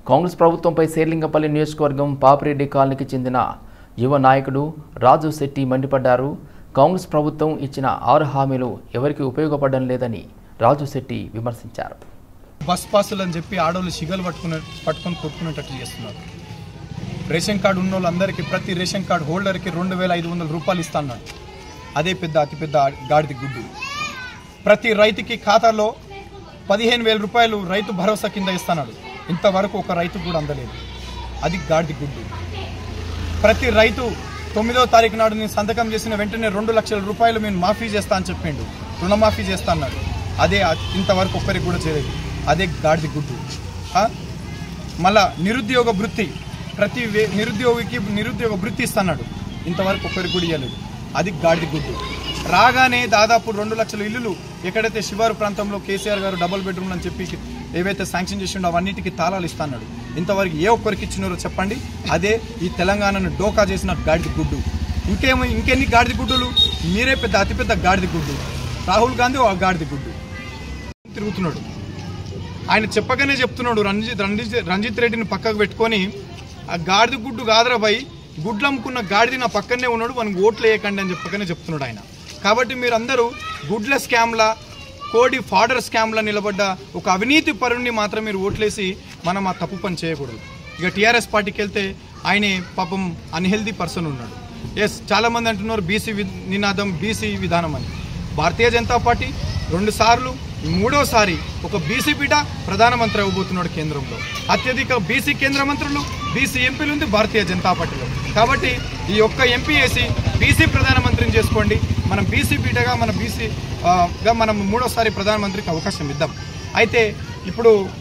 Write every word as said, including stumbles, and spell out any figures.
కాంగ్రెస్ ప్రభుత్వంపై శేర్లింగపల్లి నియోజకవర్గం పాపిరెడ్డి కాలనీకి చెందిన యువ నాయకుడు రాజు శెట్టి మండిపడ్డారు. కాంగ్రెస్ ప్రభుత్వం ఇచ్చిన ఆరు హామీలు ఎవరికి ఉపయోగపడడం లేదని రాజు శెట్టి విమర్శించారు. బస్ పాసులు అని చెప్పి ఆడోళ్ళు సిగలు పట్టుకునే పట్టుకొని కొట్టుకునేటట్లు చేస్తున్నారు. రేషన్ కార్డు ఉన్న వాళ్ళందరికీ ప్రతి రేషన్ కార్డు హోల్డర్కి రెండు వేల ఐదు వందల రూపాయలు ఇస్తున్నాడు. అదే పెద్ద అతిపెద్ద గాడిది గుడ్డు. ప్రతి రైతుకి ఖాతాలో పదిహేను వేల రూపాయలు రైతు భరోసా కింద ఇస్తున్నాడు. ఇంతవరకు ఒక రైతు కూడా అందలేదు. అది గాడిది గుడ్డు. ప్రతి రైతు తొమ్మిదవ తారీఖు నాడు నేను సంతకం చేసిన వెంటనే రెండు లక్షల రూపాయలు నేను మాఫీ చేస్తా అని చెప్పిండు. రుణమాఫీ చేస్తా అన్నాడు. అదే ఇంతవరకు ఒక్కరికి కూడా చేయలేదు. అదే గాడిది గుడ్డు. మళ్ళా నిరుద్యోగ వృత్తి, ప్రతి నిరుద్యోగికి నిరుద్యోగ వృత్తి ఇస్తున్నాడు. ఇంతవరకు ఒక్కరికి కూడా ఇవ్వలేదు. అది గాడిది గుడ్డు. రాగానే దాదాపు రెండు లక్షల ఇల్లులు ఎక్కడైతే శివారు ప్రాంతంలో కేసీఆర్ గారు డబుల్ బెడ్రూమ్లు అని చెప్పి ఏవైతే శాంక్షన్ చేసిండో అవన్నిటికీ తాళాలు ఇస్తున్నాడు. ఇంతవరకు ఏ ఒక్కరికి ఇచ్చినారో చెప్పండి. అదే ఈ తెలంగాణను డోకా చేసిన గాడిది గుడ్డు. ఇంకేమో ఇంకెన్ని గాడిది గుడ్డులు? మీరే పెద్ద అతిపెద్ద గాడిది గుడ్డు. రాహుల్ గాంధీ ఆ గాడిది గుడ్డు తిరుగుతున్నాడు. ఆయన చెప్పగానే చెప్తున్నాడు. రంజిత్ రంజిత్ రంజిత్ రెడ్డిని పక్కకు పెట్టుకొని ఆ గాడిది గుడ్డు కాదరాబాయి, గుడ్లు అమ్ముకున్న గాడిది నా పక్కనే ఉన్నాడు, మనకు ఓట్లు వేయకండి అని చెప్పగానే చెప్తున్నాడు ఆయన. కాబట్టి మీరందరూ గుడ్ల స్కామ్ల, కోడి ఫాడర్ స్కామ్ల నిలబడ్డ ఒక అవినీతి పరుణ్ణి మాత్రం మీరు ఓట్లేసి మనం ఆ తప్పు పని చేయకూడదు. ఇక టీఆర్ఎస్ పార్టీకి వెళ్తే ఆయనే పాపం అన్హెల్దీ పర్సన్ ఉన్నాడు. ఎస్, చాలామంది అంటున్నారు బీసీ నినాదం, బీసీ విధానం అని. భారతీయ జనతా పార్టీ రెండు సార్లు మూడోసారి ఒక బీసీ బిడ్డ ప్రధానమంత్రి అవ్వబోతున్నాడు కేంద్రంలో. అత్యధిక బీసీ కేంద్ర మంత్రులు, బీసీ ఎంపీలు ఉంది భారతీయ జనతా పార్టీలో. కాబట్టి ఈ ఒక్క ఎంపీ వేసి బీసీ ప్రధానమంత్రిని చేసుకోండి. మనం బీసీ బిడ్డగా మన బీసీగా మనం మూడోసారి ప్రధానమంత్రికి అవకాశం ఇద్దాం. అయితే ఇప్పుడు